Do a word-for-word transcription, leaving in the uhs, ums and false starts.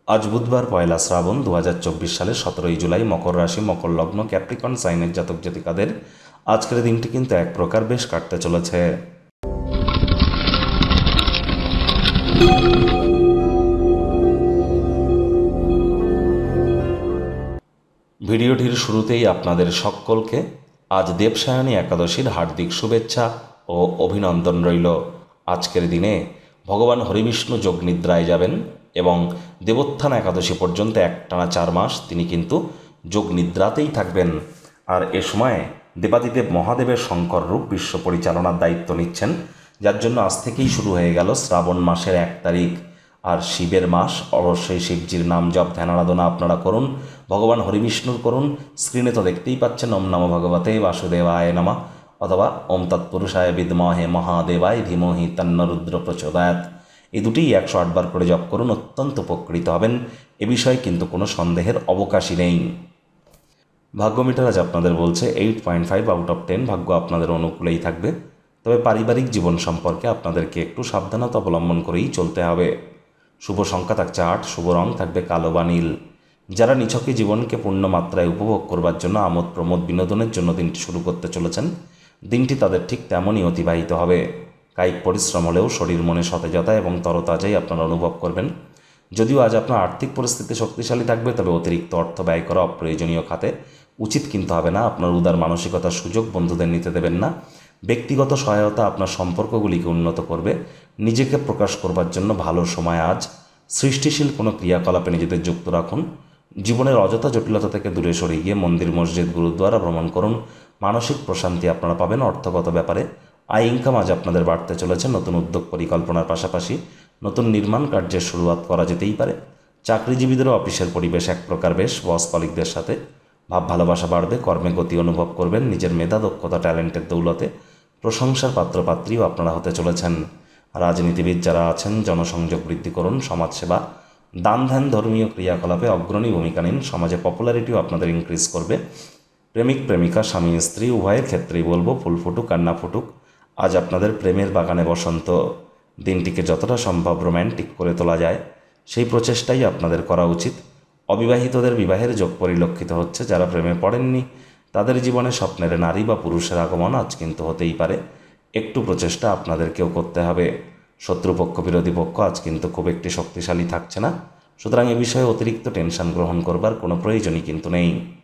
আজ বুধবার পয়লা শ্রাবণ দু হাজার চব্বিশ সালের সতেরোই জুলাই মকর রাশি মকর লগ্ন ক্যাপ্রিকন সাইনের জাতক জাতিকাদের আজকের দিনটি কিন্তু এক প্রকার বেশ কাটতে চলেছে। ভিডিওটির শুরুতেই আপনাদের সকলকে আজ দেবসায়নী একাদশীর হার্দিক শুভেচ্ছা ও অভিনন্দন রইল। আজকের দিনে ভগবান হরিবিষ্ণু যোগ নিদ্রায় যাবেন এবং দেবোত্থান একাদশী পর্যন্ত একটানা চার মাস তিনি কিন্তু যোগ নিদ্রাতেই থাকবেন। আর এ সময় দেবাদিদেব মহাদেবের শঙ্কর রূপ বিশ্ব পরিচালনার দায়িত্ব নিচ্ছেন, যার জন্য আজ থেকেই শুরু হয়ে গেল শ্রাবণ মাসের এক তারিখ। আর শিবের মাস, অবশ্যই শিবজির নাম জপ ধ্যান আরাধনা আপনারা করুন, ভগবান হরিবিষ্ণুর করুন। স্ক্রিনে তো দেখতেই পাচ্ছেন ওম নমো ভগবতে বাসুদেবায় নমঃ অথবা ওম তৎপুরুষায় বিদ্মহে মহাদেবায় ধীমহি তন্ন রুদ্র প্রচোদয়াৎ। এই দুটিই একশো আটবার করে জপ করুন, অত্যন্ত উপকৃত হবেন। এ বিষয়ে কিন্তু কোনো সন্দেহের অবকাশই নেই। ভাগ্যমিটার আজ আপনাদের বলছে eight point five out of ten, ভাগ্য আপনাদের অনুকূলেই থাকবে। তবে পারিবারিক জীবন সম্পর্কে আপনাদেরকে একটু সাবধানতা অবলম্বন করেই চলতে হবে। শুভ সংখ্যা থাকছে আট, শুভ রং থাকবে কালো বা নীল। যারা নিছকে জীবনকে পূর্ণ মাত্রায় উপভোগ করবার জন্য আমোদ প্রমোদ বিনোদনের জন্য দিনটি শুরু করতে চলেছেন, দিনটি তাদের ঠিক তেমনই অতিবাহিত হবে। কায়িক পরিশ্রম হলেও শরীর মনে সতেজতা এবং তরতাজাই আপনারা অনুভব করবেন। যদিও আজ আপনার আর্থিক পরিস্থিতি শক্তিশালী থাকবে, তবে অতিরিক্ত অর্থ ব্যয় করা অপ্রয়োজনীয় খাতে উচিত কিন্তু হবে না। আপনার উদার মানসিকতার সুযোগ বন্ধুদের নিতে দেবেন না। ব্যক্তিগত সহায়তা আপনার সম্পর্কগুলিকে উন্নত করবে। নিজেকে প্রকাশ করবার জন্য ভালো সময় আজ। সৃষ্টিশীল কোনো ক্রিয়াকলাপে নিজেদের যুক্ত রাখুন। জীবনের অযথা জটিলতা থেকে দূরে সরে গিয়ে মন্দির মসজিদ গুরুদ্বারা ভ্রমণ করুন। মানসিক প্রশান্তি আপনারা পাবেন। অর্থগত ব্যাপারে আয় ইনকাম আজ আপনাদের বাড়তে চলেছে। নতুন উদ্যোগ পরিকল্পনার পাশাপাশি নতুন নির্মাণ কার্যের শুরুয়াত করা যেতেই পারে। চাকরিজীবীদেরও অফিসের পরিবেশ এক প্রকার বেশ। বস কলিগদের সাথে ভাব ভালোবাসা বাড়বে। কর্মে গতি অনুভব করবেন। নিজের মেধা দক্ষতা ট্যালেন্টের দৌলতে প্রশংসার পাত্রপাত্রীও আপনারা হতে চলেছেন। রাজনীতিবিদ যারা আছেন জনসংযোগ বৃদ্ধি করুন। সমাজসেবা দান ধ্যান ধর্মীয় ক্রিয়াকলাপে অগ্রণী ভূমিকা নিন। সমাজে পপুলারিটিও আপনাদের ইনক্রিজ করবে। প্রেমিক প্রেমিকা স্বামী স্ত্রী উভয়ের ক্ষেত্রেই বলবো ফুল ফুটুক আর না ফুটুক, আজ আপনাদের প্রেমের বাগানে বসন্ত। দিনটিকে যতটা সম্ভব রোম্যান্টিক করে তোলা যায় সেই প্রচেষ্টাই আপনাদের করা উচিত। অবিবাহিতদের বিবাহের যোগ পরিলক্ষিত হচ্ছে। যারা প্রেমে পড়েননি তাদের জীবনে স্বপ্নের নারী বা পুরুষের আগমন আজ কিন্তু হতেই পারে। একটু প্রচেষ্টা আপনাদেরকেও করতে হবে। শত্রুপক্ষ বিরোধী পক্ষ আজ কিন্তু খুব একটি শক্তিশালী থাকছে না, সুতরাং এ বিষয়ে অতিরিক্ত টেনশন গ্রহণ করবার কোনো প্রয়োজনই কিন্তু নেই।